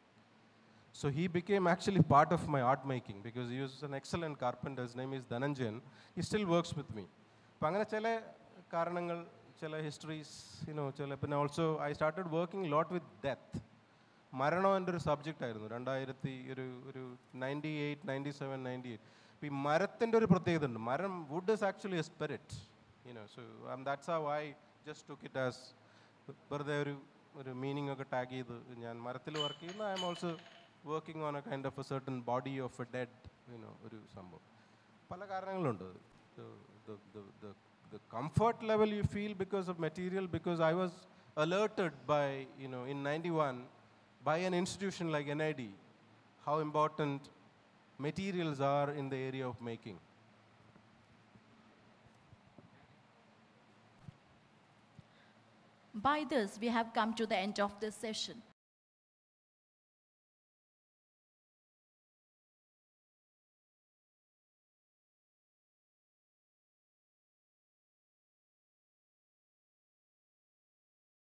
So he became actually part of my art making because he was an excellent carpenter. His name is Dhananjayan. He still works with me. അപ്പോൾ അങ്ങനെ ചില കാരണങ്ങൾ, ചില ഹിസ്റ്ററീസ്, യുനോ ചില പിന്നെ also I started working lot with death. മരണം എൻ്റെ ഒരു സബ്ജക്റ്റ് ആയിരുന്നു രണ്ടായിരത്തി ഒരു ഒരു ninety eight ninety seven ninety eight. അപ്പോൾ ഈ മരത്തിൻ്റെ ഒരു പ്രത്യേകത ഉണ്ട്. മരം, wood is actually a spirit, you know. So that's how I just took it as വെറുതെ ഒരു ഒരു മീനിങ് ഒക്കെ ടാഗ് ചെയ്ത് ഞാൻ മരത്തിൽ വർക്ക് ചെയ്യുന്ന. I'm also working on a kind of a certain body of a dead, you know ഒരു സംഭവം. പല കാരണങ്ങളുണ്ട്. the comfort level you feel because of material, because I was alerted by, you know, in ninety-one, by an institution like N I D, how important materials are in the area of making. By this, we have come to the end of this session.